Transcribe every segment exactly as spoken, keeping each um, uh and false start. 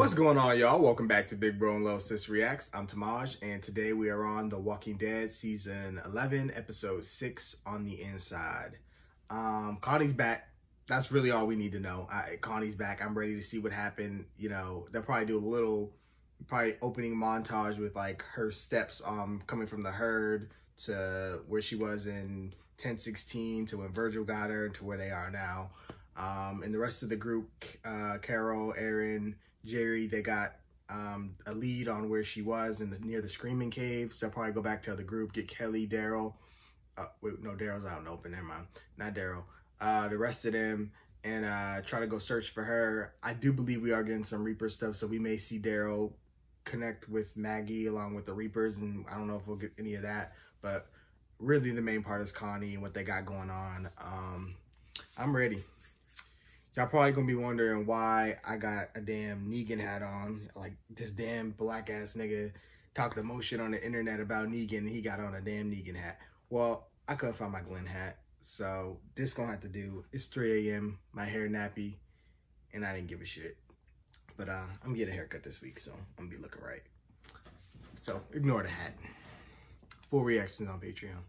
What's going on, y'all? Welcome back to Big Bro and Little Sis Reacts. I'm Tamaj, and today we are on The Walking Dead Season eleven, Episode six, On the Inside. Um, Connie's back. That's really all we need to know. I, Connie's back. I'm ready to see what happened. You know, they'll probably do a little, probably opening montage with, like, her steps um coming from the herd to where she was in ten sixteen, to when Virgil got her, to where they are now. Um, and the rest of the group, uh, Carol, Aaron, Jerry, they got um, a lead on where she was in the near the Screaming Caves. They'll probably go back to the group, get Kelly, Daryl. Uh, wait, no, Daryl's out and open. Never mind. Not Daryl. Uh, the rest of them, and uh, try to go search for her. I do believe we are getting some Reaper stuff, so we may see Daryl connect with Maggie along with the Reapers, and I don't know if we'll get any of that. But really, the main part is Connie and what they got going on. Um, I'm ready. Y'all probably gonna be wondering why I got a damn Negan hat on. Like, this damn black ass nigga talked the most shit on the internet about Negan, and he got on a damn Negan hat. Well, I couldn't find my Glenn hat, so this gonna have to do. It's three A M, my hair nappy, and I didn't give a shit. But uh, I'm gonna get a haircut this week, so I'm gonna be looking right. So ignore the hat. Full reactions on Patreon.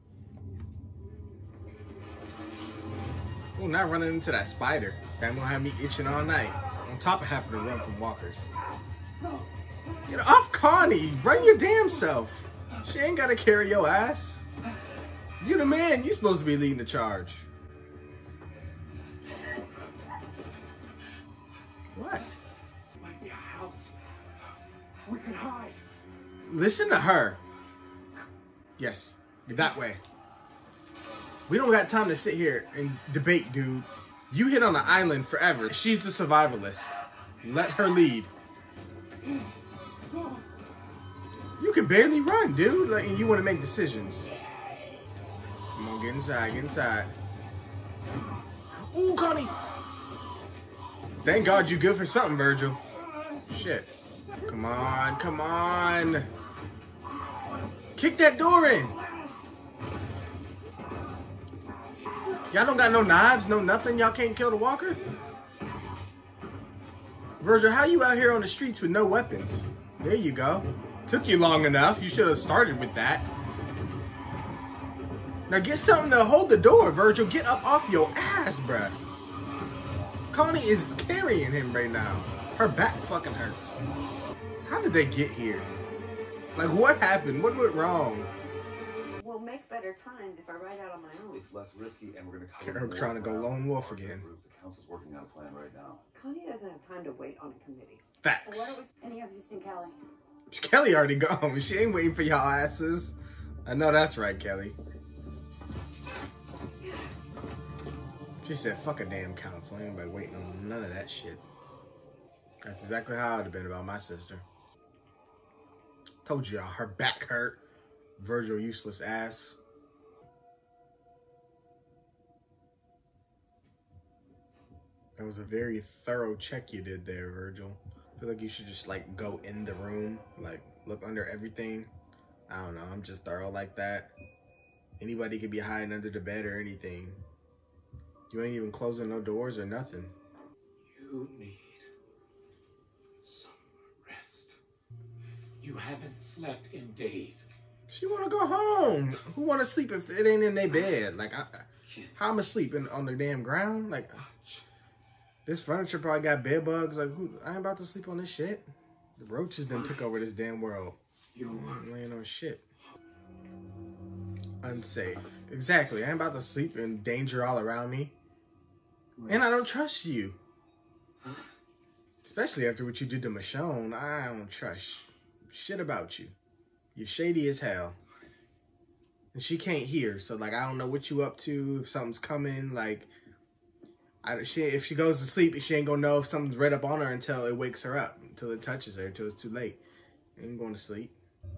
Oh, not running into that spider. That gonna have me itching all night. On top of having to run from walkers. Get off Connie! Run your damn self! She ain't gotta carry your ass. You the man, you supposed to be leading the charge. What? Might be a house. We can hide. Listen to her. Yes, that way. We don't got time to sit here and debate, dude. You hit on the island forever. She's the survivalist. Let her lead. You can barely run, dude. Like, and you want to make decisions. Come on, get inside, get inside. Ooh, Connie. Thank God you good for something, Virgil. Shit. Come on, come on. Kick that door in. Y'all don't got no knives, no nothing? Y'all can't kill the walker? Virgil, how you out here on the streets with no weapons? There you go. Took you long enough. You should have started with that. Now get something to hold the door, Virgil. Get up off your ass, bruh. Connie is carrying him right now. Her back fucking hurts. How did they get here? Like, what happened? What went wrong? We'll make better time if I ride out on my own. It's less risky, and we're going to cover Her trying to go lone wolf again. The council's working on a plan right now. Connie doesn't have time to wait on a committee. Facts. So why don't we... Any of you seen Kelly? Kelly already gone. She ain't waiting for y'all asses. I know that's right, Kelly. She said, fuck a damn council. Ain't nobody waiting on none of that shit. That's exactly how I would have been about my sister. Told y'all, her back hurt. Virgil, useless ass. That was a very thorough check you did there, Virgil. I feel like you should just, like, go in the room, like, look under everything. I don't know, I'm just thorough like that. Anybody could be hiding under the bed or anything. You ain't even closing no doors or nothing. You need some rest. You haven't slept in days. She want to go home. Who want to sleep if it ain't in their bed? Like, I, how am I sleeping on the damn ground? Like, this furniture probably got bed bugs. Like, who? I ain't about to sleep on this shit. The roaches done took over this damn world. You I'm laying on shit. Unsafe. Exactly. I ain't about to sleep in danger all around me. And I don't trust you. Especially after what you did to Michonne. I don't trust shit about you. You're shady as hell. And she can't hear. So, like, I don't know what you up to. If something's coming, like, I, she, if she goes to sleep, she ain't gonna know if something's right up on her until it wakes her up. Until it touches her. Until it's too late. Ain't going to sleep.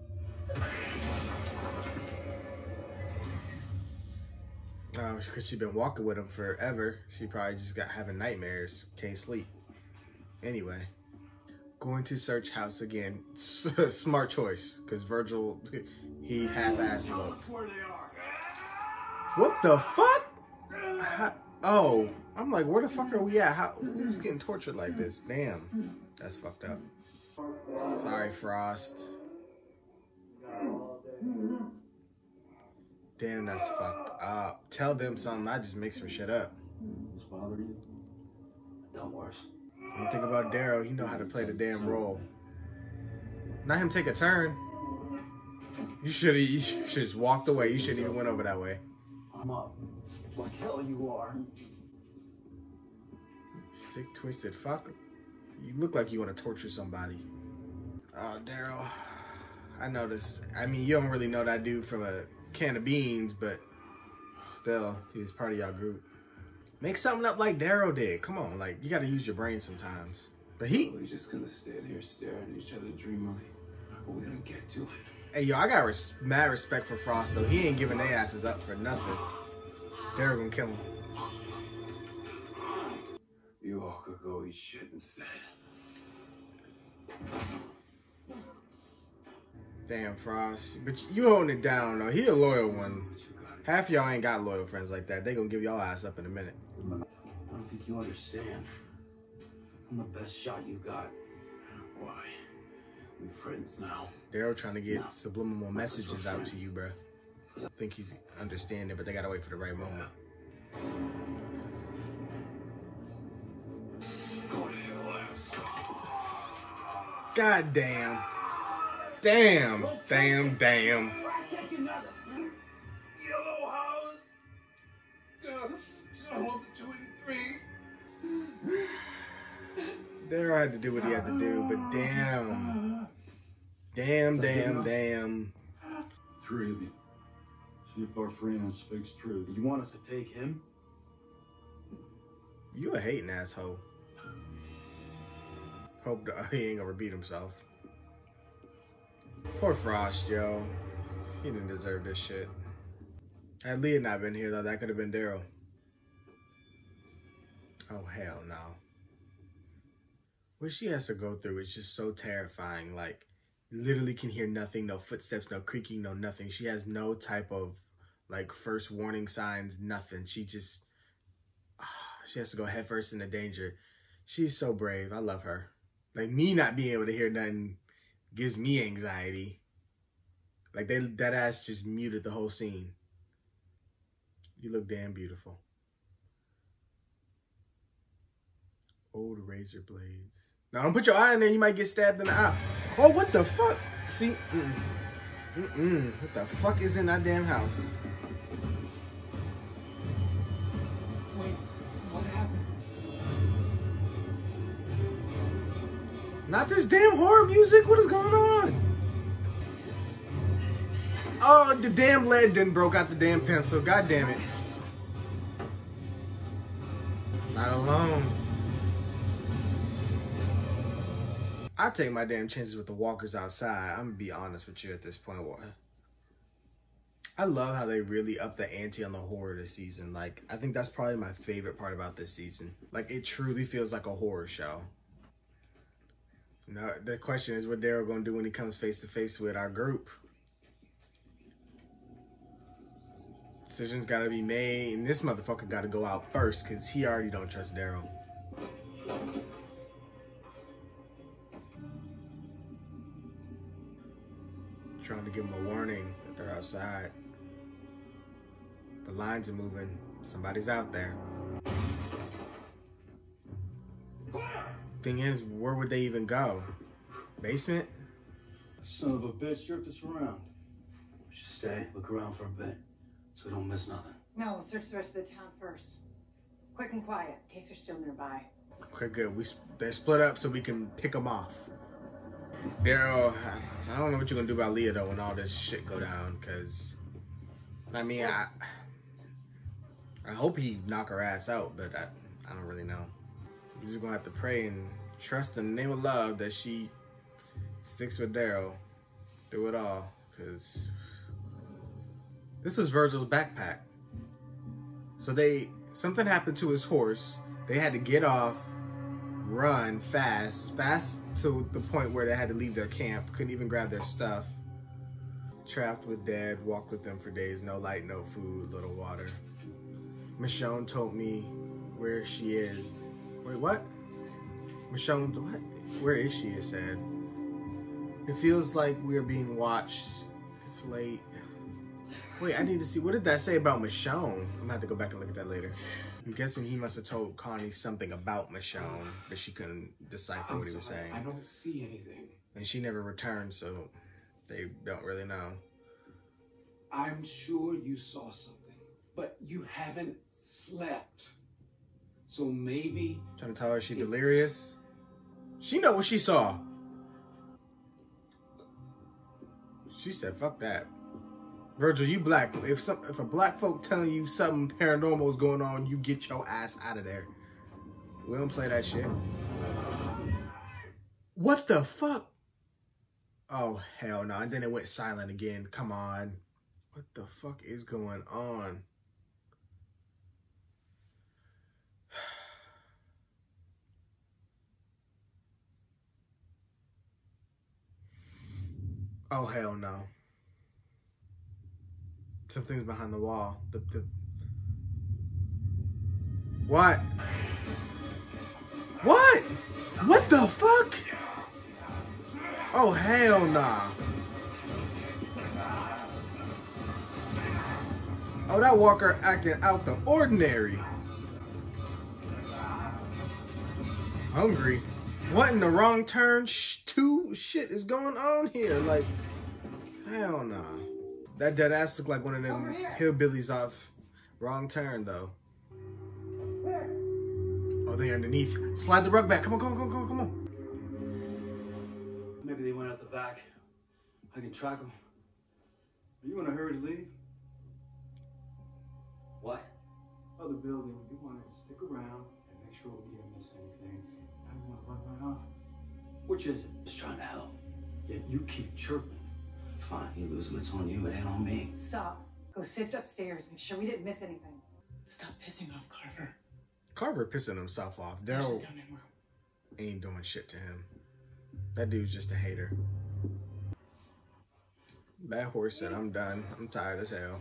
Uh, because she's been walking with him forever. She probably just got having nightmares. Can't sleep. Anyway. Going to search house again. Smart choice. Because Virgil, he half-assed looked. What the fuck? How, oh. I'm like, where the fuck are we at? How, who's getting tortured like this? Damn. That's fucked up. Sorry, Frost. Damn, that's fucked up. Tell them something. I just make some shit up. What's bothering you? Don't worry. When you think about Daryl, he know how to play the damn role. Not him take a turn. You should have. You should just walked away. You shouldn't even went over that way. I'm up. Like hell you are. Sick, twisted fuck. You look like you want to torture somebody. Oh, Daryl. I know this. I mean, you don't really know that dude from a can of beans, but still, he's part of y'all group. Make something up like Daryl did. Come on, like, you got to use your brain sometimes. But he... We're just gonna stand here staring at each other dreamily. Or we're gonna get to it. Hey, yo, I got res mad respect for Frost, though. He ain't giving their asses up for nothing. Daryl gonna kill him. You all could go eat shit instead. Damn, Frost. But you holding it down, though. He a loyal one. Half y'all ain't got loyal friends like that. They gonna give y'all ass up in a minute. I don't think you understand. I'm the best shot you got. Why? We friends now. Daryl trying to get No. subliminal messages out to you, bro. I think he's understanding, but they gotta wait for the right moment. Go to hell, ass. God damn. Damn. Damn, damn. Yellow House. God, it's almost twenty-three. Daryl had to do what he had to do, but damn. Damn, damn, damn. Three of you. See if our friend speaks truth. You want us to take him? You a hating asshole. Hope he ain't gonna repeat himself. Poor Frost, yo. He didn't deserve this shit. Had Leah not been here, though, that could have been Daryl. Oh, hell no. What she has to go through is just so terrifying. Like, literally can hear nothing, no footsteps, no creaking, no nothing. She has no type of, like, first warning signs, nothing. She just, uh, she has to go headfirst into danger. She's so brave. I love her. Like, me not being able to hear nothing gives me anxiety. Like, they, that ass just muted the whole scene. You look damn beautiful. Old razor blades. Now, don't put your eye in there. You might get stabbed in the eye. Oh, what the fuck? See? Mm-mm. Mm-mm. What the fuck is in that damn house? Wait, what happened? Not this damn horror music. What is going on? Oh, the damn lead didn't broke out the damn pencil. God damn it. Not alone. I take my damn chances with the walkers outside. I'm gonna be honest with you at this point. I love how they really upped the ante on the horror this season. Like, I think that's probably my favorite part about this season. Like, it truly feels like a horror show. Now, the question is what Daryl gonna do when he comes face to face with our group. Decisions gotta be made, and this motherfucker gotta go out first because he already don't trust Daryl. Trying to give him a warning that they're outside. The lines are moving. Somebody's out there. Thing is, where would they even go? Basement? Son of a bitch, jerked us around. We should stay, look around for a bit, so we don't miss nothing. No, we'll search the rest of the town first. Quick and quiet, in case they're still nearby. Okay, good. We they're split up so we can pick them off. Daryl, I don't know what you're gonna do about Leah though when all this shit go down. Cause, I mean, I I hope he knock her ass out, but I I don't really know. We're just gonna have to pray and trust in the name of love that she sticks with Daryl through it all. Cause this was Virgil's backpack. So they something happened to his horse. They had to get off, run fast, fast to the point where they had to leave their camp, couldn't even grab their stuff. Trapped with Dad, walked with them for days, no light, no food, little water. Michonne told me where she is. Wait, what? Michonne, what? Where is she, it said. It feels like we're being watched. It's late. Wait, I need to see. What did that say about Michonne? I'm gonna have to go back and look at that later. I'm guessing he must have told Connie something about Michonne, but she couldn't decipher I'm what he was sorry, saying. I don't see anything. And she never returned, so they don't really know. I'm sure you saw something, but you haven't slept. So maybe... Trying to tell her she's delirious. She know what she saw. She said, fuck that. Virgil, you black. If some, if a black folk telling you something paranormal is going on, you get your ass out of there. We don't play that shit. What the fuck? Oh, hell no. And then it went silent again. Come on. What the fuck is going on? Oh, hell no. Something's behind the wall. The, the... What? What? What the fuck? Oh, hell nah. Oh, that walker acting out the ordinary. Hungry. What in the wrong turn? Sh two shit is going on here. Like, hell nah. That dead ass look like one of them hillbillies off Wrong Turn, though. Oh, they're underneath. Slide the rug back. Come on, come on, come on, come on. Maybe they went out the back. I can track them. Are you in a hurry to leave? What? Other building. You want to stick around and make sure we don't miss anything. I don't want to run right off. Which is it? Just trying to help. Yet you keep chirping. Fine, you lose them. It's on you. It ain't on me. Stop. Go sift upstairs. Make sure we didn't miss anything. Stop pissing off Carver. Carver pissing himself off. You should Daryl have done it well. ain't doing shit to him. That dude's just a hater. That horse said, I'm done. I'm tired as hell.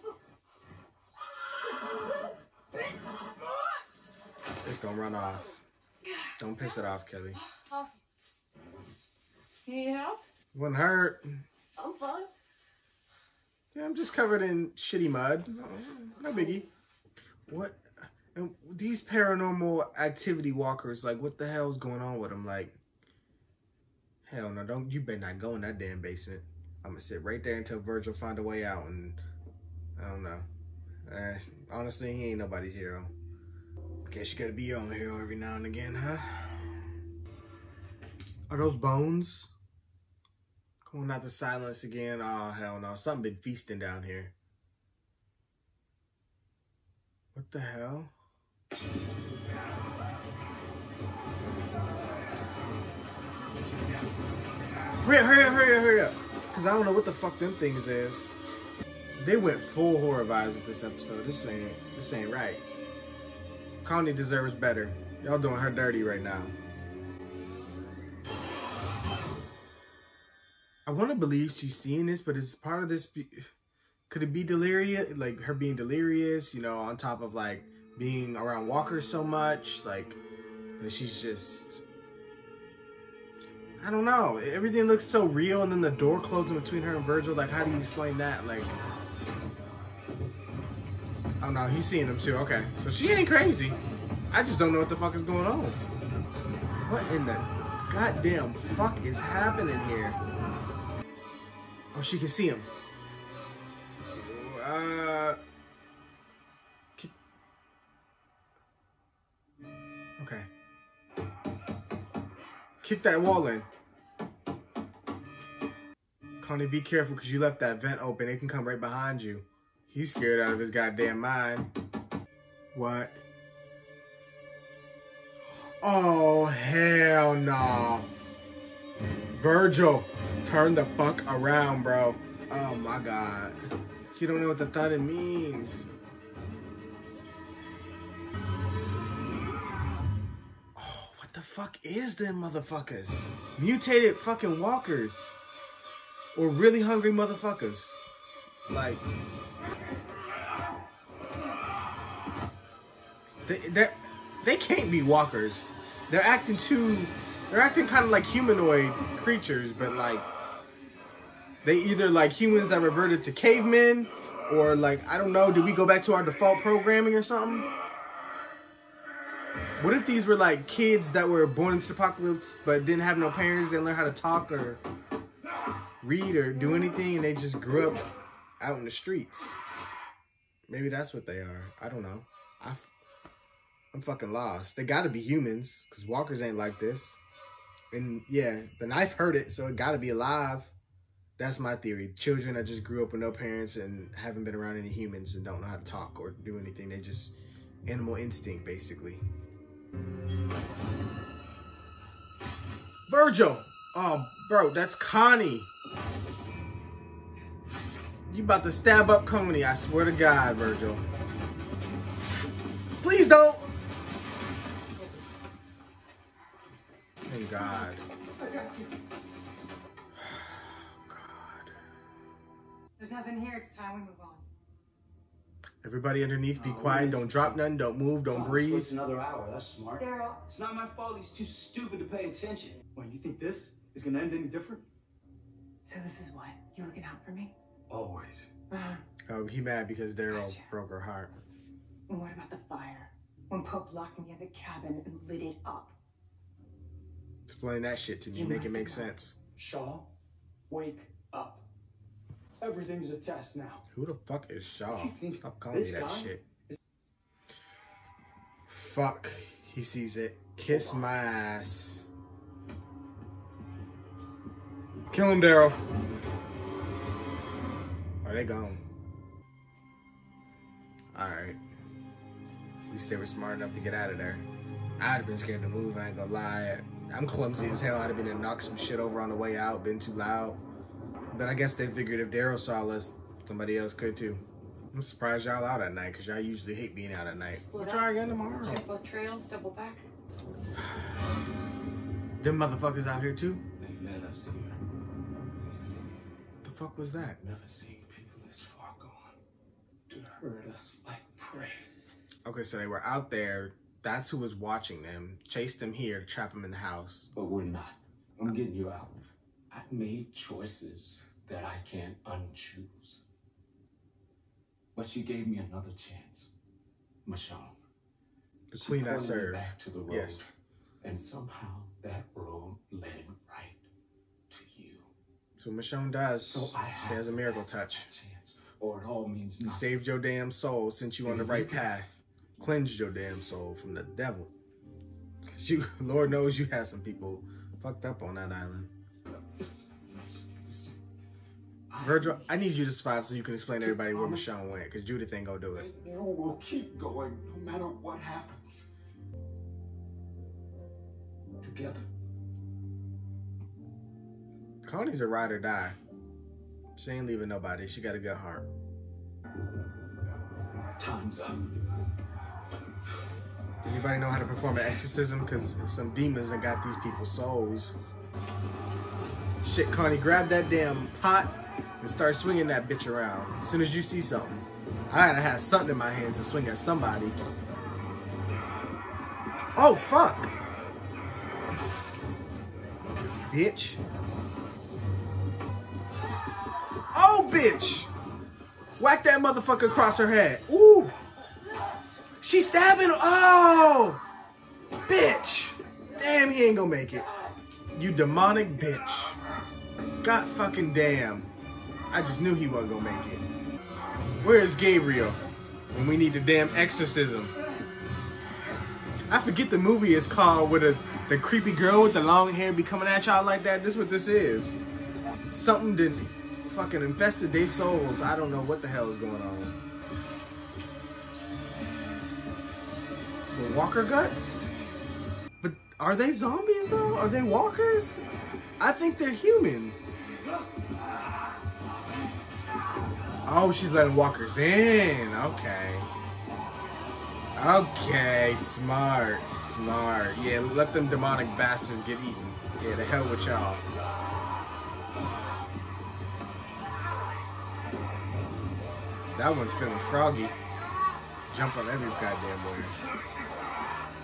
It's gonna run off. Don't piss it off, Kelly. Awesome. You need help? Wouldn't hurt. I'm fine. Yeah, I'm just covered in shitty mud. No, no biggie. What? And these paranormal activity walkers, like, what the hell's going on with them? Like, hell no, don't, you better not go in that damn basement. I'm gonna sit right there until Virgil find a way out, and I don't know. Uh, honestly, he ain't nobody's hero. Guess you gotta be your own hero every now and again, huh? Are those bones? Going out the silence again. Oh, hell no. Something been feasting down here. What the hell? Hurry up, hurry up, hurry up, hurry up. Because I don't know what the fuck them things is. They went full horror vibes with this episode. This ain't, this ain't right. Connie deserves better. Y'all doing her dirty right now. I want to believe she's seeing this, but it's part of this. Could it be delirious? Like her being delirious, you know, on top of like being around walkers so much, like that she's just, I don't know. Everything looks so real, and then the door closing between her and Virgil. Like, how do you explain that? Like, I don't know. He's seeing them too. Okay, so she ain't crazy. I just don't know what the fuck is going on. What in the goddamn fuck is happening here? Oh, she can see him. Uh. Okay. Kick that wall in. Connie, be careful because you left that vent open. It can come right behind you. He's scared out of his goddamn mind. What? Oh, hell no. Virgil, turn the fuck around, bro. Oh my God. You don't know what the thought it means. Oh, what the fuck is them motherfuckers? Mutated fucking walkers. Or really hungry motherfuckers. Like, they, they're, they can't be walkers. They're acting too, they're acting kind of like humanoid creatures, but like They either like humans that reverted to cavemen, or like, I don't know, did we go back to our default programming or something? What if these were like kids that were born into the apocalypse but didn't have no parents, didn't learn how to talk or read or do anything, and they just grew up out in the streets? Maybe that's what they are. I don't know. I, I'm fucking lost. They gotta be humans, because walkers ain't like this. And yeah, the knife hurt it, so it gotta be alive. That's my theory. Children that just grew up with no parents and haven't been around any humans and don't know how to talk or do anything. They just animal instinct, basically. Virgil! Oh, bro, that's Connie. You about to stab up Connie, I swear to God, Virgil. Please don't! Thank God. There's nothing here. It's time we move on. Everybody underneath, be Oh, quiet. please. Don't drop nothing. Don't move. Don't Oh, breathe. It's another hour. That's smart. Daryl, It's not my fault. He's too stupid to pay attention. Why, you think this is gonna end any different? So this is what? You looking out for me? Always. Uh-huh. Oh, he mad because Daryl Gotcha. broke her heart. And what about the fire? When Pope locked me in the cabin and lit it up. Explain that shit to me. You Make it must make have known. sense. Shaw, wake up. Everything's a test now. Who the fuck is Shaw? You think Stop calling me this that guy shit. Fuck. He sees it. Kiss my ass. Kill him, Daryl. Oh, they gone. Alright. At least they were smart enough to get out of there. I'd have been scared to move, I ain't gonna lie. I'm clumsy as hell. I'd have been to knock some shit over on the way out, been too loud. But I guess they figured if Daryl saw us, somebody else could too. I'm surprised y'all out at night, because y'all usually hate being out at night. Split We'll up. try again tomorrow. check both trails, double back. Them motherfuckers out here too? They led us here. The fuck was that? Never seen people this far gone to herd us like prey. Okay, so they were out there. That's who was watching them. Chased them here to trap them in the house. But we're not. I'm getting you out. I've made choices that I can't unchoose. But you gave me another chance, Michonne. The She queen I pointed me serve. back to the road, Yes. and somehow that road led right to you. So Michonne does. So I She have has a to miracle pass touch. that chance, or it all means You nothing. saved your damn soul, sent you on the right path. Cleansed your damn soul from the devil. Cause you, Lord knows you had some people fucked up on that island. Virgil, I need you to survive so you can explain to everybody where Michonne went, because Judith ain't gonna do it. You will keep going no matter what happens. Together. Connie's a ride or die. She ain't leaving nobody. She got a good heart. Time's up. Anybody know how to perform an exorcism? Because some demons that got these people's souls. Shit, Connie, grab that damn pot and start swinging that bitch around. As soon as you see something. I gotta have something in my hands to swing at somebody. Oh, fuck. Bitch. Oh, bitch. Whack that motherfucker across her head. Ooh. She's stabbing him. Oh. Bitch. Damn, he ain't gonna make it. You demonic bitch. God fucking damn. I just knew he wasn't gonna make it. Where's Gabriel? When we need the damn exorcism. I forget the movie is called with a, the creepy girl with the long hair be coming at y'all like that. This is what this is. Something that fucking infested their souls. I don't know what the hell is going on. The walker guts? But are they zombies though? Are they walkers? I think they're human. Oh, she's letting walkers in. Okay. Okay, smart, smart. Yeah, let them demonic bastards get eaten. Yeah, the hell with y'all. That one's feeling froggy. Jump on every goddamn word.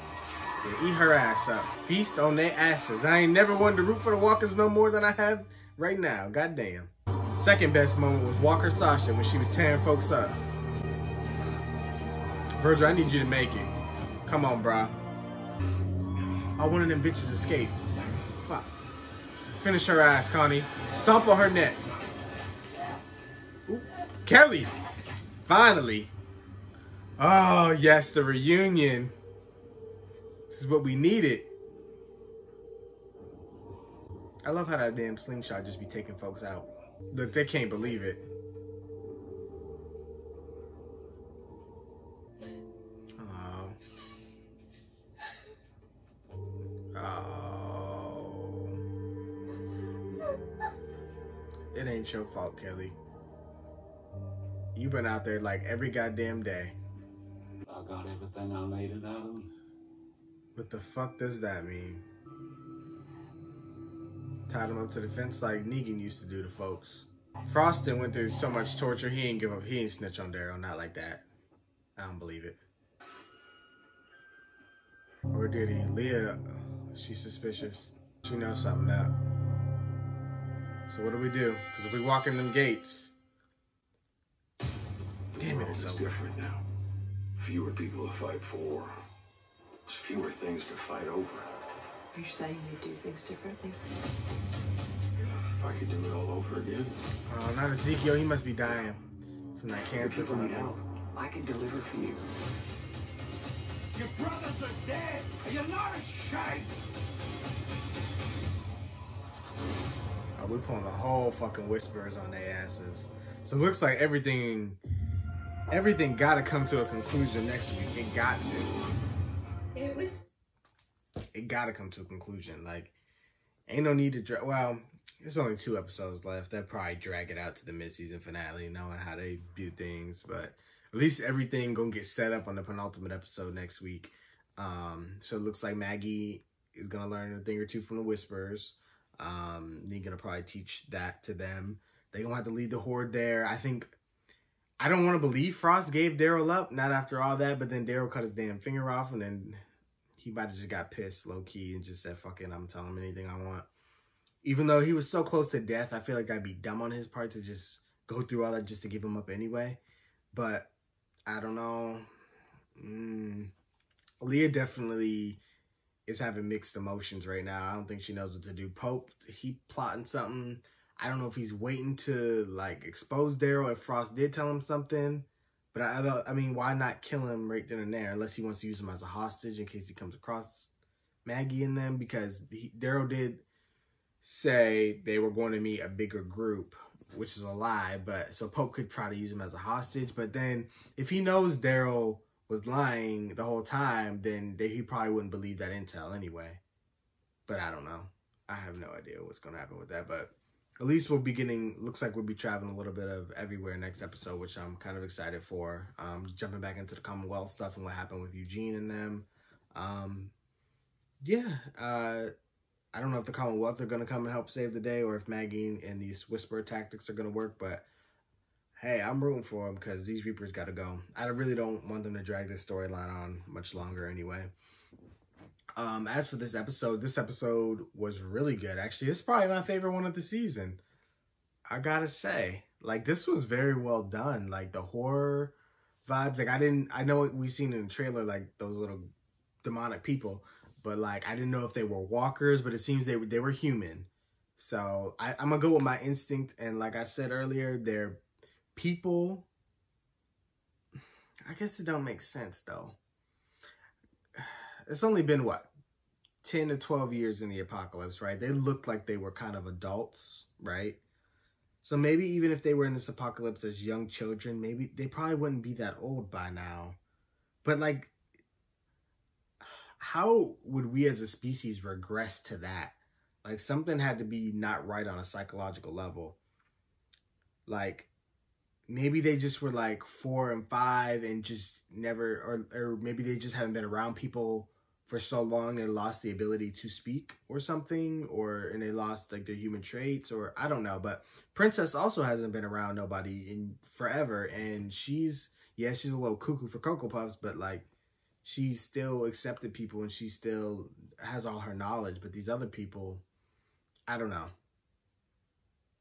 Yeah, eat her ass up. Feast on their asses. I ain't never wanted to root for the walkers no more than I have Right now, goddamn. Second best moment was Walker Sasha when she was tearing folks up. Virgil, I need you to make it. Come on, brah. Oh, one of them bitches escaped. Fuck. Finish her ass, Connie. Stomp on her neck. Ooh. Kelly! Finally. Oh, yes, the reunion. This is what we needed. I love how that damn slingshot just be taking folks out. Look, they can't believe it. Oh. Oh. It ain't your fault, Kelly. You've been out there like every goddamn day. I got everything I made it out of. What the fuck does that mean? Tied him up to the fence like Negan used to do to folks. Froston went through so much torture, he ain't give up. He ain't snitch on Daryl, not like that. I don't believe it. Or did he? Leah, she's suspicious. She knows something now. So what do we do? Because if we walk in them gates... Damn it, it's so different now. Fewer people to fight for. Fewer things to fight over. You're saying you do things differently? If I could do it all over again. Oh, not Ezekiel. He must be dying from that cancer. If people need help, I can deliver for you. Your brothers are dead, and you're not ashamed. Oh, we're pulling the whole fucking Whisperers on their asses. So it looks like everything, everything got to come to a conclusion next week. It got to. It was. It got to come to a conclusion. Like, ain't no need to drag. Well, there's only two episodes left. They'll probably drag it out to the mid-season finale, knowing how they do things. But at least everything gonna get set up on the penultimate episode next week. Um, so it looks like Maggie is gonna learn a thing or two from the Whisperers. Um, they're gonna probably teach that to them. They gonna have to lead the Horde there. I think. I don't want to believe Frost gave Daryl up, not after all that. But then Daryl cut his damn finger off, and then he might have just got pissed low key and just said, "Fuck it, I'm telling him anything I want." Even though he was so close to death, I feel like that'd be dumb on his part to just go through all that just to give him up anyway. But I don't know. Mm. Leah definitely is having mixed emotions right now. I don't think she knows what to do. Pope, he plotting something. I don't know if he's waiting to like expose Daryl if Frost did tell him something. But I, I mean, why not kill him right then and there? Unless he wants to use him as a hostage in case he comes across Maggie and them. Because Daryl did say they were going to meet a bigger group, which is a lie. But so Pope could try to use him as a hostage. But then if he knows Daryl was lying the whole time, then they, he probably wouldn't believe that intel anyway. But I don't know. I have no idea what's going to happen with that. But at least we'll be getting, looks like we'll be traveling a little bit of everywhere next episode, which I'm kind of excited for. Um, jumping back into the Commonwealth stuff and what happened with Eugene and them. Um, yeah, uh, I don't know if the Commonwealth are going to come and help save the day or if Maggie and these Whisperer tactics are going to work, but hey, I'm rooting for them because these Reapers got to go. I really don't want them to drag this storyline on much longer anyway. Um, as for this episode, this episode was really good. Actually, it's probably my favorite one of the season. I gotta say, like, this was very well done. Like, the horror vibes, like, I didn't, I know we seen in the trailer, like, those little demonic people, but, like, I didn't know if they were walkers, but it seems they were, they were human. So, I, I'm gonna go with my instinct, and like I said earlier, they're people. I guess it don't make sense, though. It's only been, what, ten to twelve years in the apocalypse, right? They looked like they were kind of adults, right? So maybe even if they were in this apocalypse as young children, maybe they probably wouldn't be that old by now. But, like, how would we as a species regress to that? Like, something had to be not right on a psychological level. Like, maybe they just were, like, four and five and just never, or, or maybe they just haven't been around people for so long they lost the ability to speak or something, or and they lost like their human traits, or I don't know. But Princess also hasn't been around nobody in forever, and she's, yeah, she's a little cuckoo for Cocoa Puffs, but like she's still accepted people and she still has all her knowledge. But these other people, I don't know.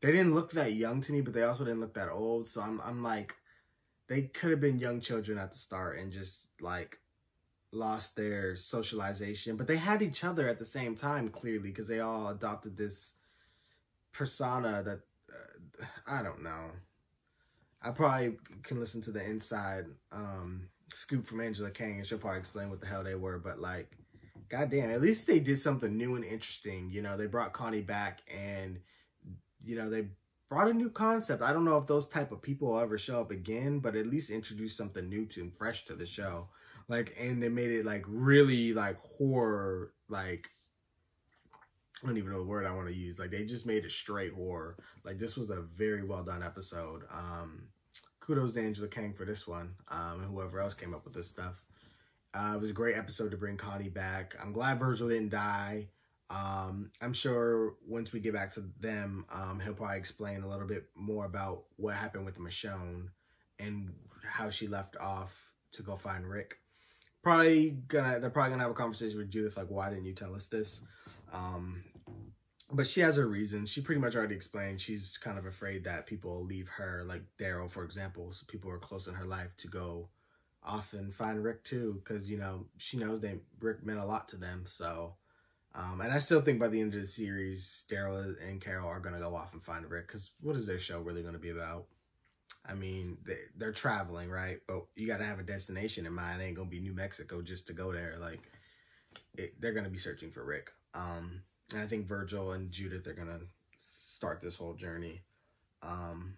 they didn't look that young to me, but they also didn't look that old. So I'm I'm like, they could have been young children at the start and just like lost their socialization, but they had each other at the same time, clearly, because they all adopted this persona that uh, I don't know. I probably can listen to the inside um, scoop from Angela Kang, and she'll probably explain what the hell they were. But like, goddamn, at least they did something new and interesting. You know, they brought Connie back, and you know they brought a new concept. I don't know if those type of people will ever show up again, but at least introduce something new to and fresh to the show. Like, and they made it like really like horror, like, I don't even know the word I want to use. Like, they just made it straight horror. Like, this was a very well done episode. Um, kudos to Angela Kang for this one, um, and whoever else came up with this stuff. Uh, it was a great episode to bring Connie back. I'm glad Virgil didn't die. Um, I'm sure once we get back to them, um, he'll probably explain a little bit more about what happened with Michonne and how she left off to go find Rick. Probably gonna, they're probably gonna have a conversation with Judith, like, why didn't you tell us this? Um, but she has her reasons. She pretty much already explained she's kind of afraid that people will leave her, like Daryl, for example, so people who are close in her life, to go off and find Rick too, because, you know, she knows that Rick meant a lot to them. So, um, and I still think by the end of the series, Daryl and Carol are gonna go off and find Rick, because what is their show really gonna be about? I mean, they, they're traveling, right? But you got to have a destination in mind. It ain't going to be New Mexico just to go there. Like, it, they're going to be searching for Rick. Um, and I think Virgil and Judith are going to start this whole journey. Um,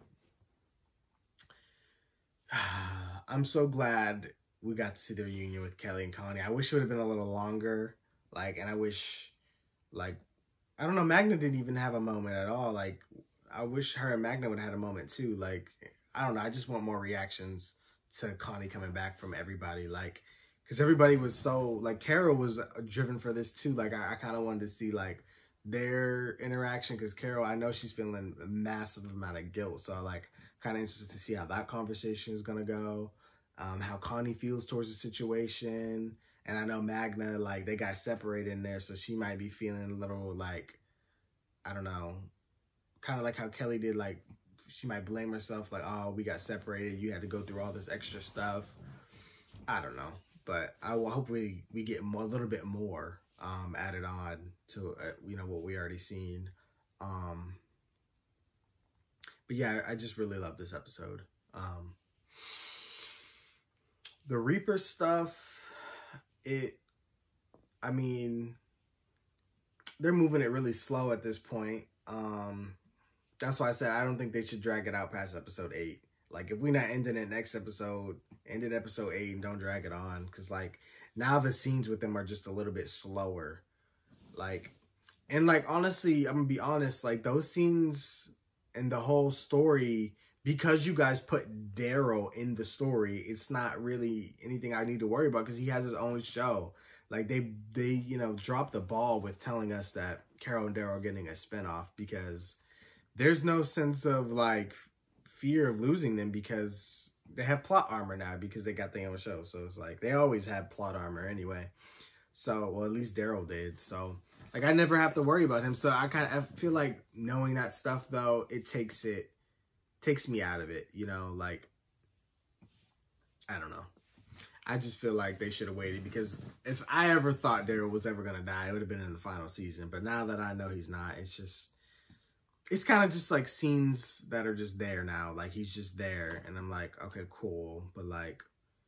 I'm so glad we got to see the reunion with Kelly and Connie. I wish it would have been a little longer. Like, and I wish, like, I don't know, Magna didn't even have a moment at all. Like, I wish her and Magna would have had a moment too. Like, I don't know. I just want more reactions to Connie coming back from everybody. Like, because everybody was so, like, Carol was driven for this too. Like, I, I kind of wanted to see, like, their interaction. Because Carol, I know she's feeling a massive amount of guilt. So, like, kind of interested to see how that conversation is going to go. Um, how Connie feels towards the situation. And I know Magna, like, they got separated in there. So she might be feeling a little, like, I don't know, kind of like how Kelly did, like, she might blame herself, like, oh, we got separated, you had to go through all this extra stuff. I don't know, but I will hope we, we get more, a little bit more um, added on to, uh, you know, what we already seen. Um, but yeah, I just really love this episode. Um, the Reaper stuff, it, I mean, they're moving it really slow at this point. Um, That's why I said I don't think they should drag it out past episode eight. Like, if we're not ending it next episode, end it episode eight and don't drag it on. Because, like, now the scenes with them are just a little bit slower. Like, and, like, honestly, I'm going to be honest. Like, those scenes and the whole story, because you guys put Daryl in the story, it's not really anything I need to worry about because he has his own show. Like, they, they, you know, dropped the ball with telling us that Carol and Daryl are getting a spinoff because there's no sense of, like, fear of losing them because they have plot armor now because they got their own show. So it's like, they always had plot armor anyway. So, well, at least Daryl did. So, like, I never have to worry about him. So I kind of I feel like knowing that stuff, though, it takes it, takes me out of it, you know, like, I don't know. I just feel like they should have waited because if I ever thought Daryl was ever going to die, it would have been in the final season. But now that I know he's not, it's just, it's kind of just like scenes that are just there now. Like, he's just there. And I'm like, okay, cool. But, like,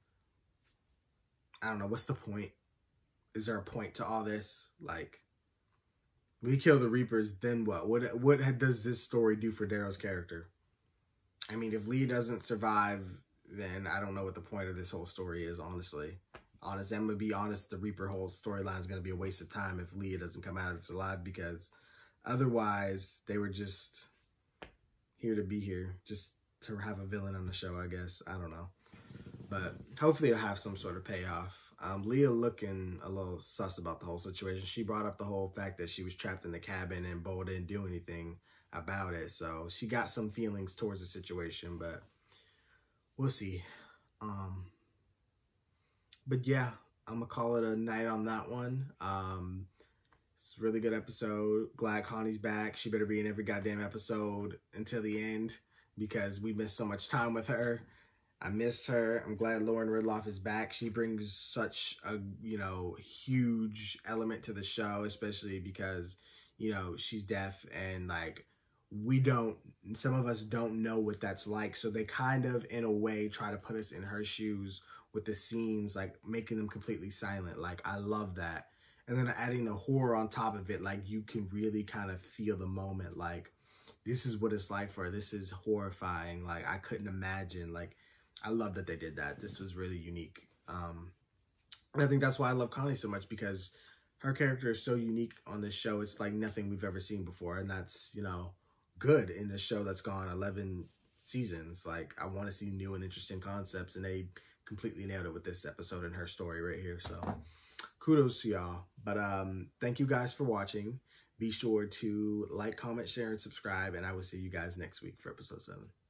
I don't know. What's the point? Is there a point to all this? Like, we kill the Reapers, then what? What, what does this story do for Daryl's character? I mean, if Lee doesn't survive, then I don't know what the point of this whole story is, honestly. Honestly, I'm going to be honest, the Reaper whole storyline is going to be a waste of time if Leah doesn't come out of this alive because otherwise they were just here to be here, just to have a villain on the show, I guess. I don't know. But hopefully it'll have some sort of payoff. Um, Leah looking a little sus about the whole situation. She brought up the whole fact that she was trapped in the cabin and Bo didn't do anything about it. So she got some feelings towards the situation, but we'll see. Um, but yeah, I'm going to call it a night on that one. Um, It's a really good episode. Glad Connie's back. She better be in every goddamn episode until the end because we missed so much time with her. I missed her. I'm glad Lauren Ridloff is back. She brings such a, you know, huge element to the show, especially because, you know, she's deaf and, like, we don't, some of us don't know what that's like. So they kind of, in a way, try to put us in her shoes with the scenes, like, making them completely silent. Like, I love that. And then adding the horror on top of it, like, you can really kind of feel the moment. Like, this is what it's like for her. This is horrifying. Like, I couldn't imagine, like, I love that they did that. This was really unique. Um, and I think that's why I love Connie so much, because her character is so unique on this show. It's like nothing we've ever seen before. And that's, you know, good in this show that's gone eleven seasons. Like, I want to see new and interesting concepts, and they completely nailed it with this episode and her story right here. So kudos to y'all. But um, thank you guys for watching. Be sure to like, comment, share, and subscribe. And I will see you guys next week for episode seven.